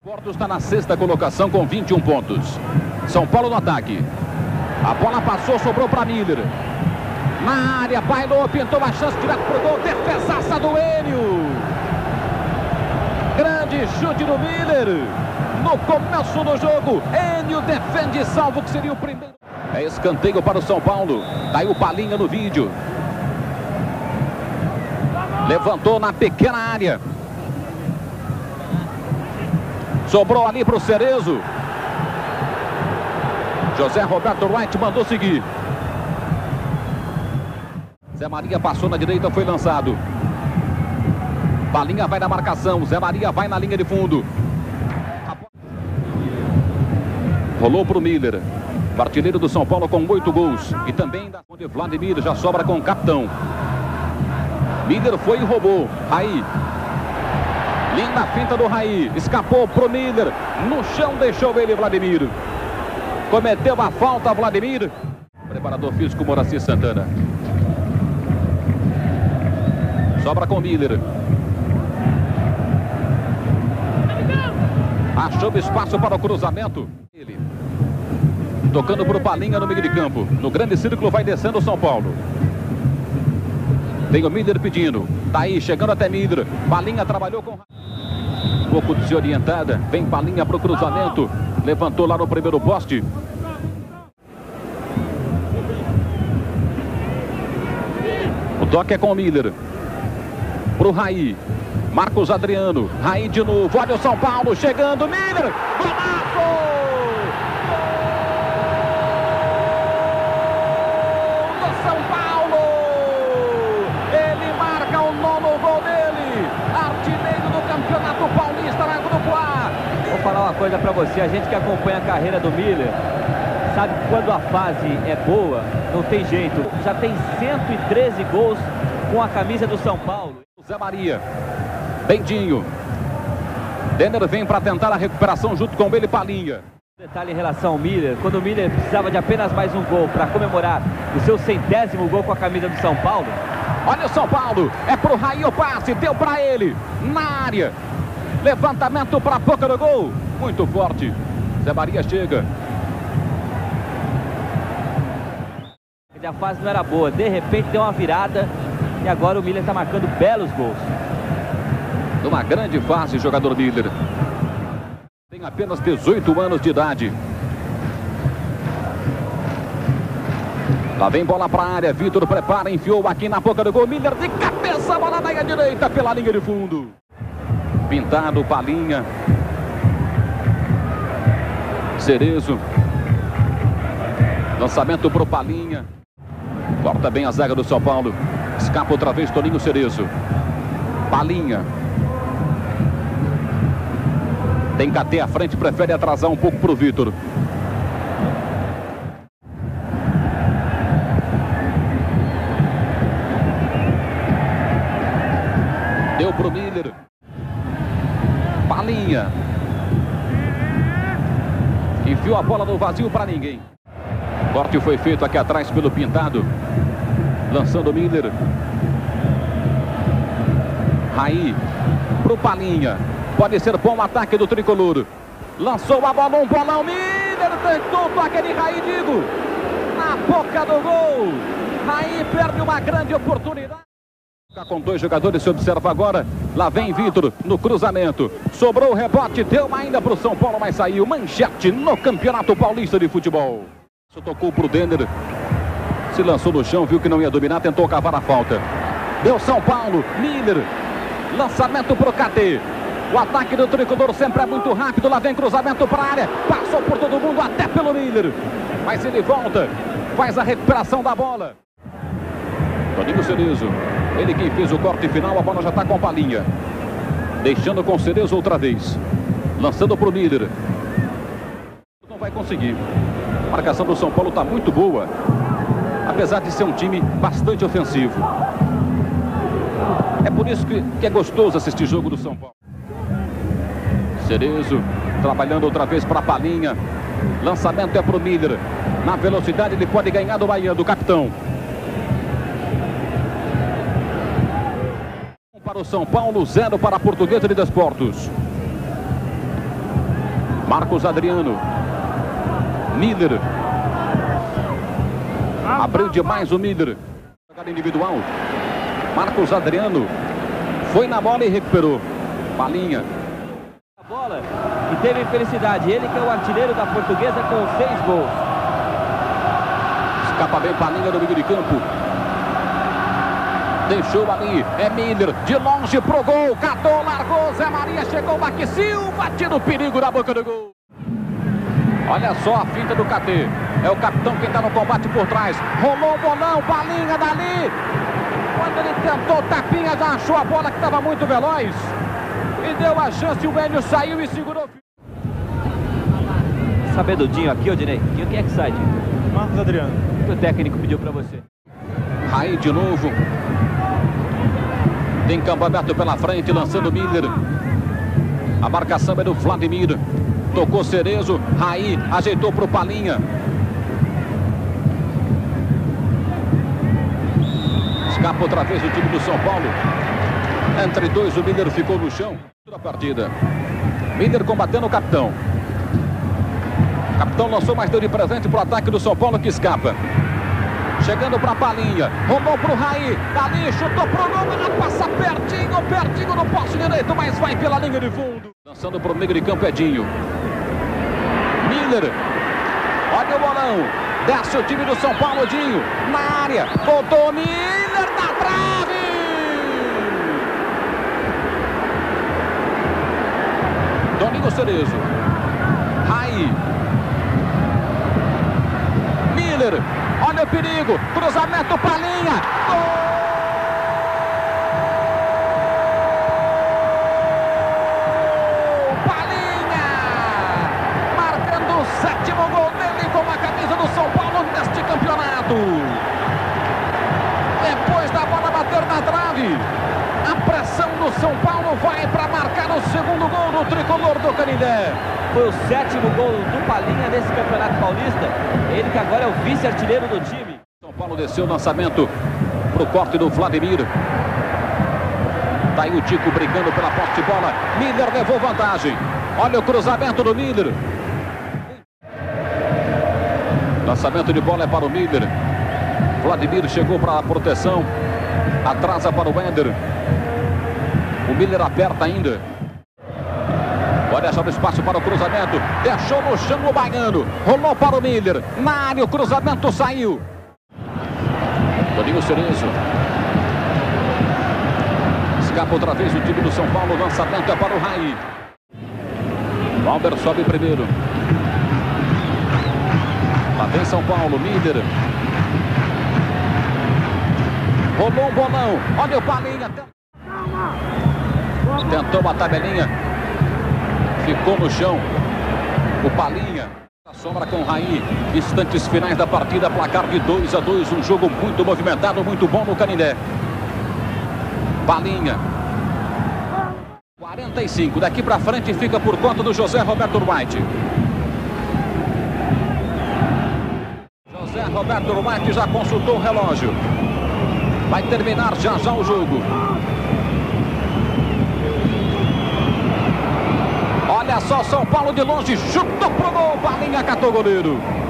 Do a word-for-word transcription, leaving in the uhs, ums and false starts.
Porto está na sexta colocação com vinte e um pontos. São Paulo no ataque. A bola passou, sobrou para Miller. Na área, bailou, pintou uma chance direto para o gol. Defesaça do Enio. Grande chute do Miller. No começo do jogo, Enio defende e salva o que seria o primeiro. É escanteio para o São Paulo. Daí o Palinha no vídeo. Levantou na pequena área. Sobrou ali para o Cerezo. José Roberto Wright mandou seguir. Zé Maria passou na direita, foi lançado. Palinha vai na marcação. Zé Maria vai na linha de fundo. Rolou para o Miller. Artilheiro do São Paulo com oito gols. E também da onde Vladimir já sobra com o capitão. Miller foi e roubou. Raí. Linda finta do Raí. Escapou pro Miller. No chão deixou ele, Vladimir. Cometeu a falta, Vladimir. Preparador físico, Moraci Santana. Sobra com Miller. Achou espaço para o cruzamento. Ele. Tocando para o Palinha no meio de campo. No grande círculo vai descendo o São Paulo. Tem o Miller pedindo. Daí chegando até Miller. Palinha trabalhou com... Um pouco desorientada. Vem Palinha para o cruzamento. Levantou lá no primeiro poste. O toque é com o Miller. Pro Raí. Marcos Adriano. Raí de novo. Olha o São Paulo chegando. Miller. Golaço! Falar uma coisa para você, a gente que acompanha a carreira do Miller sabe que quando a fase é boa, não tem jeito. Já tem cento e treze gols com a camisa do São Paulo. Zé Maria, Bendinho, Denner vem para tentar a recuperação junto com ele, Palinha. Detalhe em relação ao Miller, quando o Miller precisava de apenas mais um gol para comemorar o seu centésimo gol com a camisa do São Paulo. Olha o São Paulo, é pro Raí o passe, deu para ele, na área. Levantamento para a boca do gol. Muito forte. Zé Maria chega. A fase não era boa. De repente deu uma virada. E agora o Miller está marcando belos gols. Numa grande fase, jogador Miller. Tem apenas dezoito anos de idade. Lá vem bola para a área. Vitor prepara, enfiou aqui na boca do gol. Miller de cabeça, bola na direita pela linha de fundo. Pintado, Palinha. Cerezo. Lançamento pro Palinha. Corta bem a zaga do São Paulo. Escapa outra vez Toninho Cerezo. Palinha. Tem K T à frente, prefere atrasar um pouco pro Vitor. Deu pro Miller. Palinha. Enfiou a bola no vazio para ninguém. Corte foi feito aqui atrás pelo Pintado. Lançando o Miller. Raí. Pro Palinha. Pode ser bom o ataque do tricolor. Lançou a bola, um bolão. Miller tentou o toque de Raí, digo. Na boca do gol. Raí perde uma grande oportunidade. Com dois jogadores, se observa agora. Lá vem Vitor no cruzamento. Sobrou o rebote, deu ainda para o São Paulo, mas saiu. Manchete no Campeonato Paulista de Futebol. Tocou para o Denner. Se lançou no chão, viu que não ia dominar, tentou cavar a falta. Deu São Paulo, Miller. Lançamento para o K T. O ataque do tricolor sempre é muito rápido. Lá vem cruzamento para a área. Passou por todo mundo, até pelo Miller. Mas ele volta, faz a recuperação da bola. Toninho Cerezo. Ele quem fez o corte final, a bola já está com Palinha. Deixando com Cerezo outra vez. Lançando para o Miller. Não vai conseguir. A marcação do São Paulo está muito boa. Apesar de ser um time bastante ofensivo. É por isso que, que é gostoso assistir jogo do São Paulo. Cerezo trabalhando outra vez para Palinha. Lançamento é para o Miller. Na velocidade ele pode ganhar do Bahia, do capitão. Para o São Paulo, zero para a Portuguesa de Desportos. Marcos Adriano. Miller. Abriu demais o Miller. Jogada individual. Marcos Adriano. Foi na bola e recuperou. Palinha. A bola e teve infelicidade. Ele que é o artilheiro da Portuguesa com seis gols. Escapa bem Palinha no meio de campo. Deixou ali, é Miller, de longe pro gol, catou, largou, Zé Maria, chegou, Baque Silva, tira o perigo na boca do gol. Olha só a finta do K T, é o capitão quem tá no combate por trás, rolou o bolão, Palinha dali, quando ele tentou tapinha, já achou a bola que estava muito veloz, e deu a chance, o Hélio saiu e segurou. Saber do Dinho aqui, ô Dinei, Dinho, quem é que sai, Dinho? Marcos Adriano. O que o técnico pediu pra você? Raí de novo. Tem campo aberto pela frente, lançando Miller. A marcação é do Vladimir. Tocou Cerezo. Raí ajeitou para o Palinha. Escapa outra vez o time do São Paulo. Entre dois, o Miller ficou no chão. A partida. Miller combatendo o capitão. O capitão lançou, mas deu de presente para o ataque do São Paulo que escapa. Chegando para a Palinha, rolou para o Raí, dali chutou para o gol, passa pertinho, pertinho no poste direito, mas vai pela linha de fundo. Lançando para o meio de campo, Edinho. Miller, olha o bolão, desce o time do São Paulo, Edinho, na área, voltou Miller na trave. Domingo Cerezo, Raí, Miller. Olha o perigo, cruzamento, Palinha, gol! Palinha! Marcando o sétimo gol dele com a camisa do São Paulo neste campeonato. Depois da bola bater na trave, a pressão do São Paulo vai para marcar o segundo gol do tricolor do Canindé. Foi o sétimo gol do Palinha nesse Campeonato Paulista. Ele que agora é o vice-artilheiro do time. São Paulo desceu o lançamento para o corte do Vladimir. Tá aí o Tico brigando pela posse de bola. Miller levou vantagem. Olha o cruzamento do Miller. Lançamento de bola é para o Miller. Vladimir chegou para a proteção. Atrasa para o Wender. O Miller aperta ainda. Olha só o espaço para o cruzamento. Deixou no chão o baiano. Rolou para o Miller. Na área o cruzamento saiu. Domingo Cerezo. Escapa outra vez o time do São Paulo. O lançamento é para o Raí. O Alber sobe primeiro. Lá vem São Paulo. Miller. Rolou um bolão. Olha o Palinha. Tentou uma tabelinha. Ficou no chão. O Palinha. A sombra com o Raí. Instantes finais da partida. Placar de dois a dois. Um jogo muito movimentado. Muito bom no Canindé. Palinha. quarenta e cinco. Daqui para frente fica por conta do José Roberto White. José Roberto White já consultou o relógio. Vai terminar já já o jogo. Olha só, São Paulo de longe, chutou pro gol, Palinha catou o goleiro.